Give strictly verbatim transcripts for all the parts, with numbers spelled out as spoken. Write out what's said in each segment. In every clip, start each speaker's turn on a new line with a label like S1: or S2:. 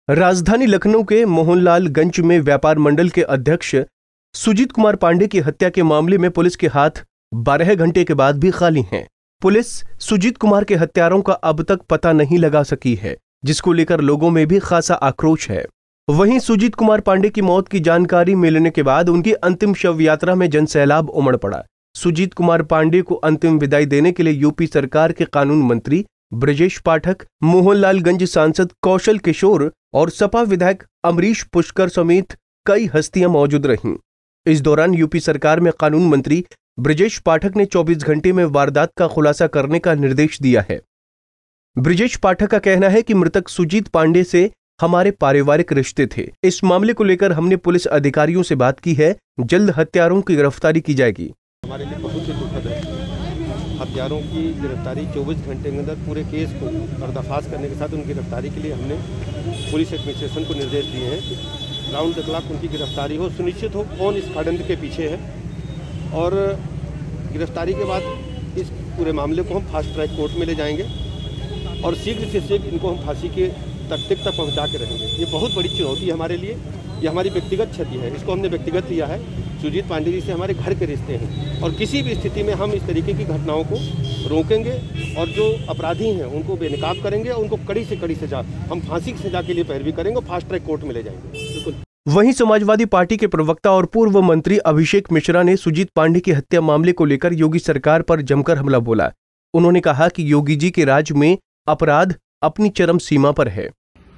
S1: राजधानी लखनऊ के मोहनलालगंज में व्यापार मंडल के अध्यक्ष सुजीत कुमार पांडे की हत्या के मामले में पुलिस के हाथ बारह घंटे के बाद भी खाली हैं। पुलिस सुजीत कुमार के हत्यारों का अब तक पता नहीं लगा सकी है, जिसको लेकर लोगों में भी खासा आक्रोश है। वहीं सुजीत कुमार पांडे की मौत की जानकारी मिलने के बाद उनकी अंतिम शव यात्रा में जनसैलाब उमड़ पड़ा। सुजीत कुमार पांडे को अंतिम विदाई देने के लिए यूपी सरकार के कानून मंत्री ब्रजेश पाठक, मोहनलालगंज सांसद कौशल किशोर और सपा विधायक अमरीश पुष्कर समेत कई हस्तियां मौजूद रहीं। इस दौरान यूपी सरकार में कानून मंत्री ब्रजेश पाठक ने चौबीस घंटे में वारदात का खुलासा करने का निर्देश दिया है। ब्रजेश पाठक का कहना है कि मृतक सुजीत पांडे से हमारे पारिवारिक रिश्ते थे। इस मामले को लेकर हमने पुलिस अधिकारियों से बात की है, जल्द हत्यारों की गिरफ्तारी की जाएगी।
S2: हमारे लिए बहुत ही दुखद है। हत्यारों की गिरफ्तारी चौबीस घंटे के अंदर पूरे केस को पर्दाफाश करने के साथ उनकी गिरफ्तारी के लिए हमने पुलिस एडमिनिस्ट्रेशन को निर्देश दिए हैं कि राउंड द क्लॉक उनकी गिरफ्तारी हो, सुनिश्चित हो कौन इस षड्यंत्र के पीछे है। और गिरफ्तारी के बाद इस पूरे मामले को हम फास्ट ट्रैक कोर्ट में ले जाएंगे और शीघ्र से शीघ्र इनको हम फांसी के तख्ते तक पहुंचा के रहेंगे। ये बहुत बड़ी चुनौती है हमारे लिए, ये हमारी व्यक्तिगत क्षति है, इसको हमने व्यक्तिगत लिया है। सुजीत पांडे जी से हमारे घर के रिश्ते हैं और किसी भी स्थिति में हम इस तरीके की घटनाओं को रोकेंगे और जो अपराधी हैं उनको बेनकाब करेंगे और उनको कड़ी से कड़ी सजा, हम फांसी की सजा के लिए पैरवी करेंगे और फास्ट ट्रैक कोर्ट में ले जाएंगे। बिल्कुल।
S1: वहीं समाजवादी पार्टी के प्रवक्ता और पूर्व मंत्री अभिषेक मिश्रा ने सुजीत पांडे की हत्या मामले को लेकर योगी सरकार पर जमकर हमला बोला। उन्होंने कहा कि योगी जी के राज में अपराध अपनी चरम सीमा पर है।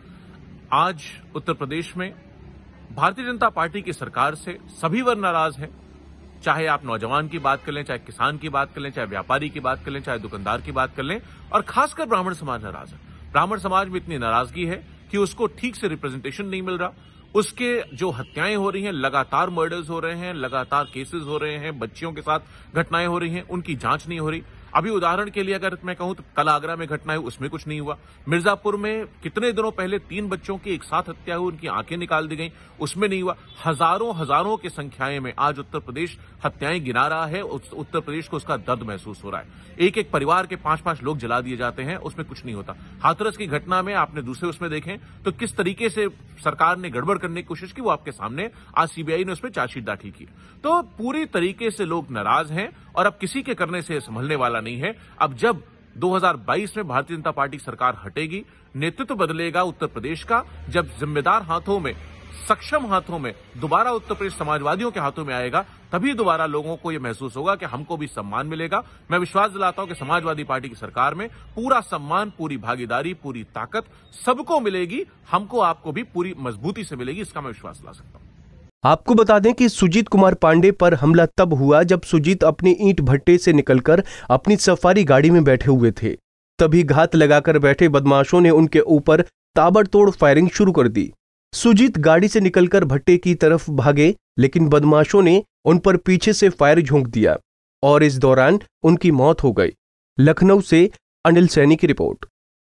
S3: आज उत्तर प्रदेश में भारतीय जनता पार्टी की सरकार से सभी वर्ग नाराज हैं। चाहे आप नौजवान की बात कर लें, चाहे किसान की बात कर लें, चाहे व्यापारी की बात कर लें, चाहे दुकानदार की बात कर लें, और खासकर ब्राह्मण समाज नाराज है। ब्राह्मण समाज में इतनी नाराजगी है कि उसको ठीक से रिप्रेजेंटेशन नहीं मिल रहा। उसके जो हत्याएं हो रही हैं, लगातार मर्डर्स हो रहे हैं, लगातार केसेस हो रहे हैं, बच्चियों के साथ घटनाएं हो रही हैं, उनकी जांच नहीं हो रही। अभी उदाहरण के लिए अगर मैं कहूं तो कल आगरा में घटना है, उसमें कुछ नहीं हुआ। मिर्जापुर में कितने दिनों पहले तीन बच्चों की एक साथ हत्या हुई, उनकी आंखें निकाल दी गई, उसमें नहीं हुआ। हजारों हजारों की संख्याएं में आज उत्तर प्रदेश हत्याएं गिना रहा है। उत्तर प्रदेश को उसका दर्द महसूस हो रहा है। एक एक परिवार के पांच पांच लोग जला दिए जाते हैं, उसमें कुछ नहीं होता। हाथरस की घटना में आपने दूसरे उसमें देखें तो किस तरीके से सरकार ने गड़बड़ करने की कोशिश की, वो आपके सामने। आज सीबीआई ने उसमें चार्जशीट दाखिल की। तो पूरी तरीके से लोग नाराज हैं और अब किसी के करने से संभलने वाला नहीं है। अब जब दो हज़ार बाईस में भारतीय जनता पार्टी सरकार हटेगी, नेतृत्व बदलेगा उत्तर प्रदेश का, जब जिम्मेदार हाथों में, सक्षम हाथों में दोबारा उत्तर प्रदेश समाजवादियों के हाथों में आएगा, तभी दोबारा लोगों को यह महसूस होगा कि हमको भी सम्मान मिलेगा। मैं विश्वास दिलाता हूं कि समाजवादी पार्टी की सरकार में पूरा सम्मान, पूरी भागीदारी, पूरी ताकत सबको मिलेगी। हमको आपको भी पूरी मजबूती से मिलेगी, इसका मैं विश्वास दिला सकता हूं।
S1: आपको बता दें कि सुजीत कुमार पांडे पर हमला तब हुआ जब सुजीत अपनी ईंट भट्टे से निकलकर अपनी सफारी गाड़ी में बैठे हुए थे। तभी घात लगाकर बैठे बदमाशों ने उनके ऊपर ताबड़तोड़ फायरिंग शुरू कर दी। सुजीत गाड़ी से निकलकर भट्टे की तरफ भागे, लेकिन बदमाशों ने उन पर पीछे से फायर झोंक दिया और इस दौरान उनकी मौत हो गई। लखनऊ से अनिल सैनी की रिपोर्ट।